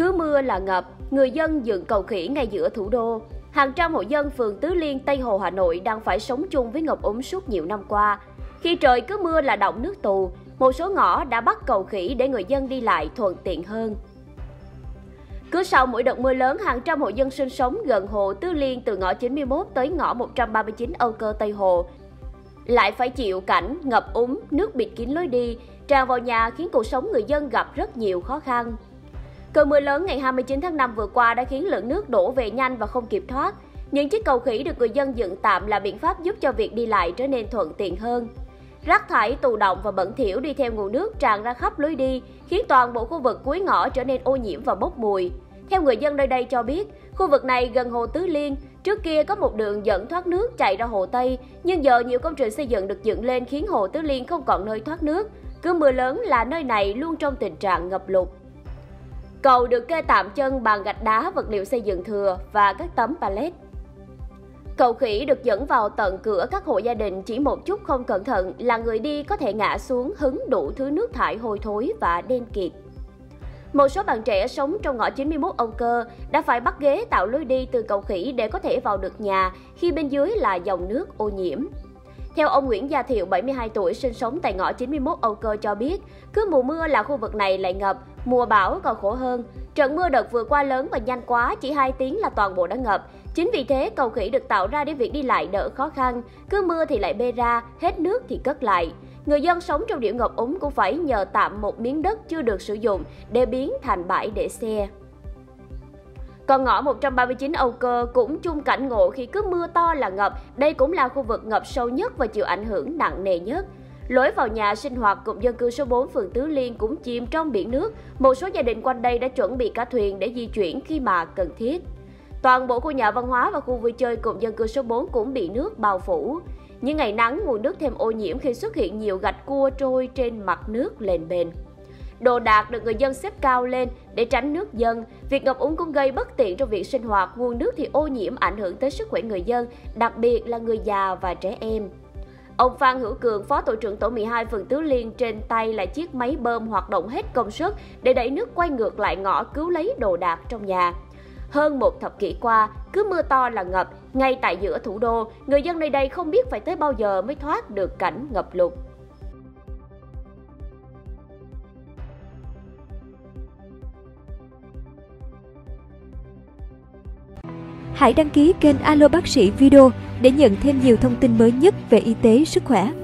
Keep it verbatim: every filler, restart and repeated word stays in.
Cứ mưa là ngập, người dân dựng cầu khỉ ngay giữa thủ đô. Hàng trăm hộ dân phường Tứ Liên, Tây Hồ, Hà Nội đang phải sống chung với ngập úng suốt nhiều năm qua. Khi trời cứ mưa là đọng nước tù, một số ngõ đã bắt cầu khỉ để người dân đi lại thuận tiện hơn. Cứ sau mỗi đợt mưa lớn, hàng trăm hộ dân sinh sống gần hồ Tứ Liên từ ngõ chín mươi mốt tới ngõ một trăm ba mươi chín Âu Cơ, Tây Hồ lại phải chịu cảnh ngập úng, nước bịt kín lối đi, tràn vào nhà khiến cuộc sống người dân gặp rất nhiều khó khăn. Cơn mưa lớn ngày hai mươi chín tháng năm vừa qua đã khiến lượng nước đổ về nhanh và không kịp thoát. Những chiếc cầu khỉ được người dân dựng tạm là biện pháp giúp cho việc đi lại trở nên thuận tiện hơn. Rác thải tù đọng và bẩn thỉu đi theo nguồn nước tràn ra khắp lối đi, khiến toàn bộ khu vực cuối ngõ trở nên ô nhiễm và bốc mùi. Theo người dân nơi đây cho biết, khu vực này gần hồ Tứ Liên, trước kia có một đường dẫn thoát nước chạy ra hồ Tây, nhưng giờ nhiều công trình xây dựng được dựng lên khiến hồ Tứ Liên không còn nơi thoát nước. Cứ mưa lớn là nơi này luôn trong tình trạng ngập lụt. Cầu được kê tạm chân bằng gạch đá, vật liệu xây dựng thừa và các tấm pallet. Cầu khỉ được dẫn vào tận cửa các hộ gia đình, chỉ một chút không cẩn thận là người đi có thể ngã xuống hứng đủ thứ nước thải hôi thối và đen kịt. Một số bạn trẻ sống trong ngõ chín mươi mốt Âu Cơ đã phải bắt ghế tạo lối đi từ cầu khỉ để có thể vào được nhà khi bên dưới là dòng nước ô nhiễm. Theo ông Nguyễn Gia Thiệu, bảy mươi hai tuổi, sinh sống tại ngõ chín mươi mốt Âu Cơ cho biết, cứ mùa mưa là khu vực này lại ngập, mùa bão còn khổ hơn. Trận mưa đợt vừa qua lớn và nhanh quá, chỉ hai tiếng là toàn bộ đã ngập. Chính vì thế, cầu khỉ được tạo ra để việc đi lại đỡ khó khăn, cứ mưa thì lại bê ra, hết nước thì cất lại. Người dân sống trong điểm ngập úng cũng phải nhờ tạm một miếng đất chưa được sử dụng để biến thành bãi để xe. Còn ngõ một trăm ba mươi chín Âu Cơ cũng chung cảnh ngộ khi cứ mưa to là ngập, đây cũng là khu vực ngập sâu nhất và chịu ảnh hưởng nặng nề nhất. Lối vào nhà sinh hoạt cụm dân cư số bốn phường Tứ Liên cũng chìm trong biển nước, một số gia đình quanh đây đã chuẩn bị cả thuyền để di chuyển khi mà cần thiết. Toàn bộ khu nhà văn hóa và khu vui chơi cụm dân cư số bốn cũng bị nước bao phủ. Những ngày nắng, nguồn nước thêm ô nhiễm khi xuất hiện nhiều gạch cua trôi trên mặt nước lên bền. Đồ đạc được người dân xếp cao lên để tránh nước dâng. Việc ngập úng cũng gây bất tiện trong việc sinh hoạt, nguồn nước thì ô nhiễm ảnh hưởng tới sức khỏe người dân, đặc biệt là người già và trẻ em. Ông Phan Hữu Cường, phó tổ trưởng tổ mười hai phường Tứ Liên, trên tay là chiếc máy bơm hoạt động hết công suất để đẩy nước quay ngược lại ngõ cứu lấy đồ đạc trong nhà. Hơn một thập kỷ qua, cứ mưa to là ngập, ngay tại giữa thủ đô, người dân nơi đây không biết phải tới bao giờ mới thoát được cảnh ngập lụt. Hãy đăng ký kênh Alo Bác sĩ Video để nhận thêm nhiều thông tin mới nhất về y tế, sức khỏe.